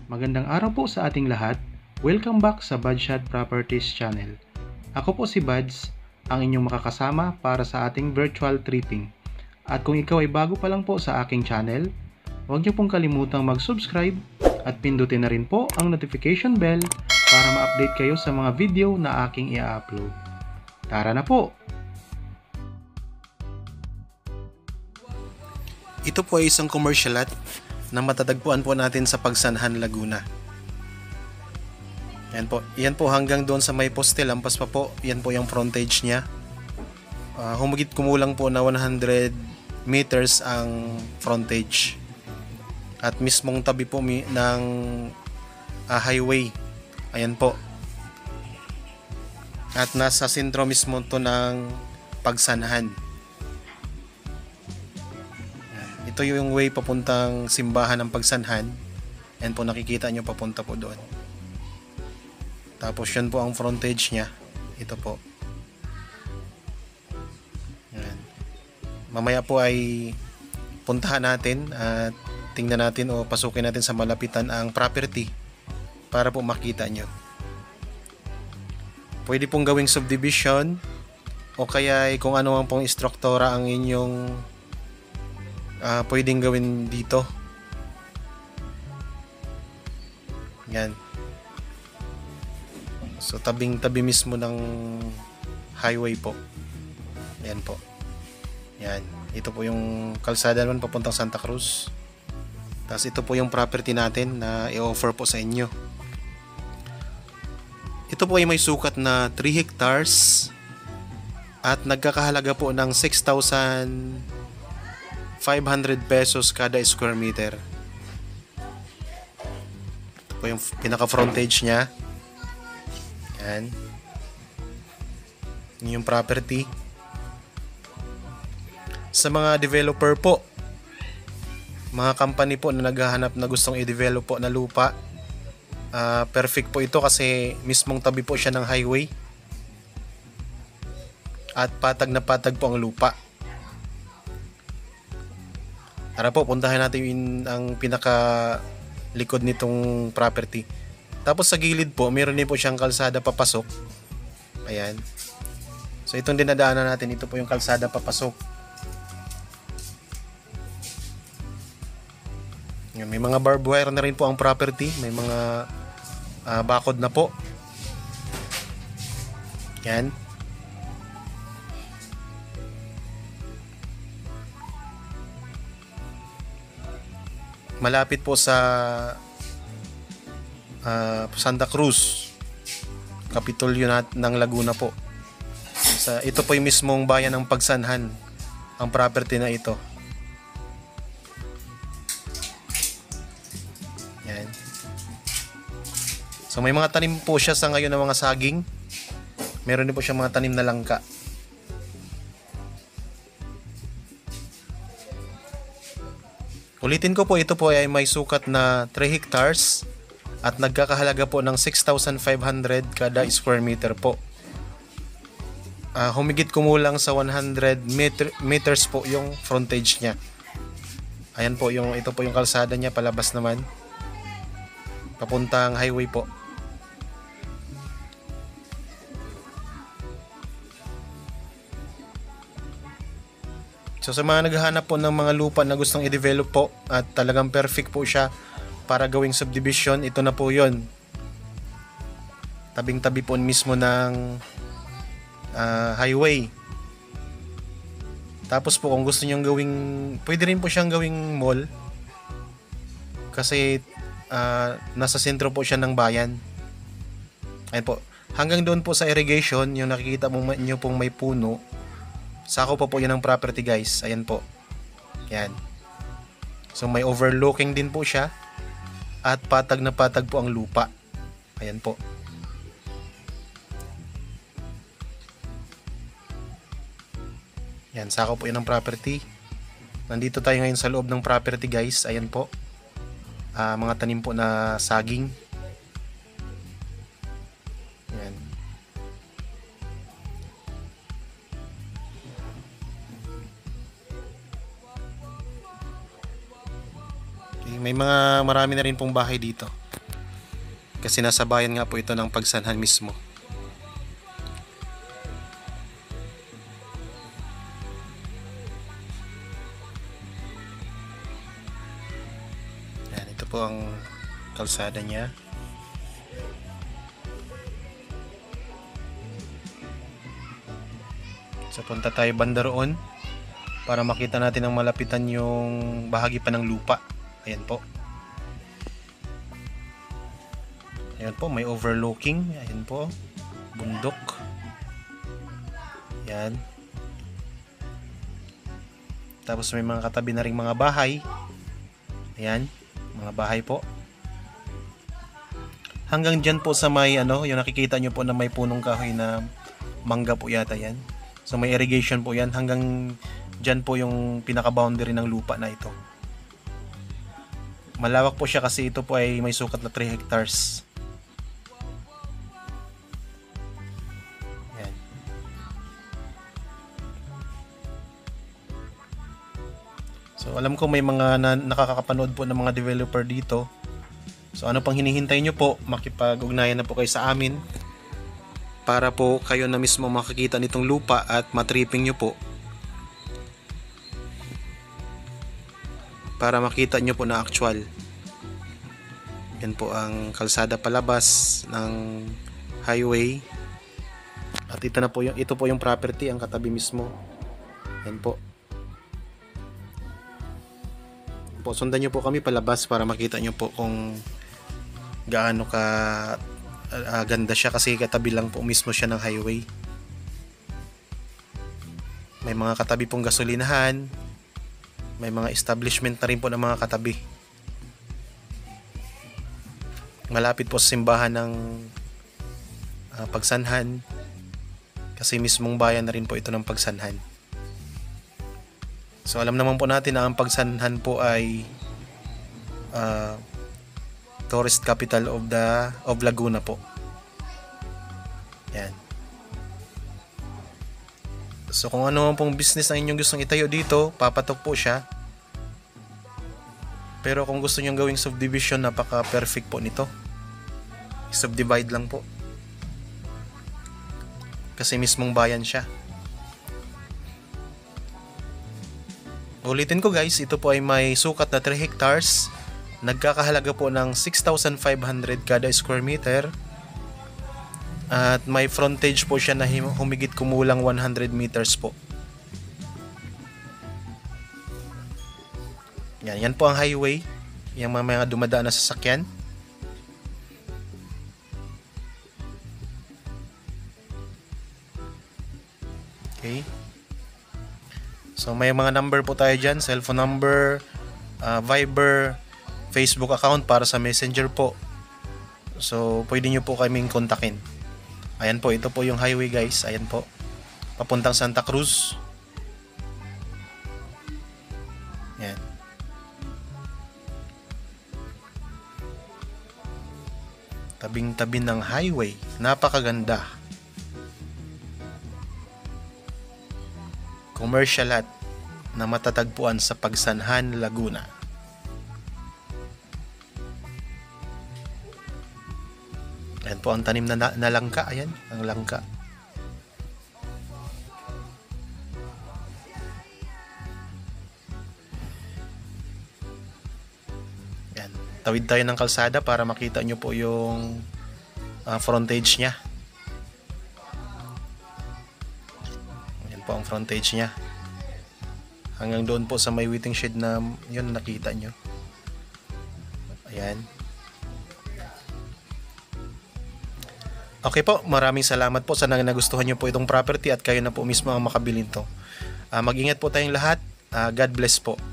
Magandang araw po sa ating lahat. Welcome back sa Budshot Properties Channel. Ako po si Buds, ang inyong makakasama para sa ating virtual tripping. At kung ikaw ay bago pa lang po sa aking channel, huwag niyo pong kalimutang mag-subscribe at pindutin na rin po ang notification bell para ma-update kayo sa mga video na aking i-upload. Tara na po! Ito po ay isang commercial lot na matatagpuan po natin sa Pagsanhan, Laguna. Yan po hanggang doon sa may poste, lampas pa po. Yan po yung frontage niya. Humigit kumulang po na 100 meters ang frontage. At mismong tabi po ng highway. Ayan po. At nasa sentro mismo to ng Pagsanhan. Ito yung way papuntang simbahan ng Pagsanhan. Yan po, nakikita nyo papunta po doon. Tapos yan po ang frontage niya. Ito po. Yan. Mamaya po ay puntahan natin at tingnan natin o pasukin natin sa malapitan ang property para po makita nyo. Pwede pong gawing subdivision o kaya kung ano ang pong istruktura ang inyong pwedeng gawin dito. Yan. So tabing-tabi mismo ng highway po. Yan po. Yan. Ito po yung kalsada naman papuntang Santa Cruz. Tapos ito po yung property natin na i-offer po sa inyo. Ito po ay may sukat na 3 hectares at nagkakahalaga po ng 6,500 pesos kada square meter. Ito po yung pinaka-frontage niya. Yan. Yung property. Sa mga developer po, mga company po na naghahanap na gustong i-develop po na lupa, perfect po ito kasi mismong tabi po siya ng highway. At patag na patag po ang lupa. Tara po, puntahan natin ang pinaka likod nitong property. Tapos sa gilid po, meron din po siyang kalsada papasok. Ayan. So itong dinadaanan natin, ito po yung kalsada papasok. Ayan, may mga barbed wire na rin po ang property. May mga bakod na po. Ayan. Malapit po sa Santa Cruz, Kapitolyo ng Laguna po. Ito po yung mismong bayan ng Pagsanhan, ang property na ito. Yan. So may mga tanim po siya sa ngayon ng mga saging. Meron din po siya mga tanim na langka. Ulitin ko po, ito po ay may sukat na 3 hectares at nagkakahalaga po ng 6,500 kada square meter po. Humigit kumulang sa 100 meters po yung frontage niya. Ayan po, ito po yung kalsada niya palabas naman. Papuntang highway po. So sa mga naghahanap po ng mga lupa na gustong i-develop po at talagang perfect po siya para gawing subdivision, ito na po yon. Tabing-tabi po mismo ng highway. Tapos po kung gusto nyong gawing, pwede rin po siyang gawing mall kasi nasa sentro po siya ng bayan. Ayan po. Hanggang doon po sa irrigation, yung nakikita nyo pong may puno, sako po yan ng property, guys. Ayan po. Yan. So may overlooking din po siya at patag na patag po ang lupa. Ayan po. Yan, sako po yan ng property. Nandito tayo ngayon sa loob ng property, guys. Ayan po. Mga tanim po na saging. Yan. May marami na rin pong bahay dito. Kasi nasa bayan nga po ito ng Pagsanhan mismo. Yan, ito po ang kalsada niya. So punta tayo banda roon para makita natin ang malapitan yung bahagi pa ng lupa. Ayan po. Ayan po, may overlooking. Ayan po, bundok. Ayan. Tapos may mga katabi na ring mga bahay. Ayan, mga bahay po. Hanggang dyan po sa may yung nakikita nyo po na may punong kahoy na mangga po yata yan. So may irrigation po yan. Hanggang dyan po yung pinaka-boundary ng lupa na ito. Malawak po siya kasi ito po ay may sukat na 3 hectares. Ayan. So alam ko may mga nakakapanood po ng mga developer dito. So ano pang hinihintay nyo po, makipag-ugnayan na po kayo sa amin para po kayo na mismo makakita nitong lupa at matripping nyo po. Para makita nyo po na actual. Yan po ang kalsada palabas ng highway. At ito po yung property, ang katabi mismo. Yan po. Sundan nyo po kami palabas para makita nyo po kung gaano ka ganda siya, kasi katabi lang po mismo siya ng highway. May mga katabi pong gasolinahan. May mga establishment na rin po ng mga katabi. Malapit po sa simbahan ng Pagsanhan. Kasi mismong bayan na rin po ito ng Pagsanhan. So alam naman po natin na ang Pagsanhan po ay tourist capital of Laguna po. Yan. So kung ano pong business ang inyong gustong itayo dito, papatok po siya. Pero kung gusto nyong gawing subdivision, napaka-perfect po nito. Subdivide lang po. Kasi mismong bayan siya. Ulitin ko guys, ito po ay may sukat na 3 hectares. Nagkakahalaga po ng 6,500 kada square meter. At may frontage po siya na humigit kumulang 100 meters po. Yan po ang highway. Yung mga dumadaan na sasakyan. Okay. So may mga number po tayo dyan. Cellphone number, Viber, Facebook account para sa Messenger po. So pwede nyo po kaming kontakin. Ayan po, ito po yung highway guys. Ayan po, papuntang Santa Cruz. Ayan. Tabing-tabi ng highway. Napakaganda. Commercial lot na matatagpuan sa Pagsanhan, Laguna. Ayan po ang tanim na langka. Ayan, ang langka. Ayan. Tawid tayo ng kalsada para makita nyo po yung frontage nya. Ayan po ang frontage nya. Hanggang doon po sa may waiting shed na yun nakita nyo. Ayan. Okay po, maraming salamat po. Sana nagustuhan nyo po itong property at kayo na po mismo ang makabili nito. Mag-ingat po tayong lahat. God bless po.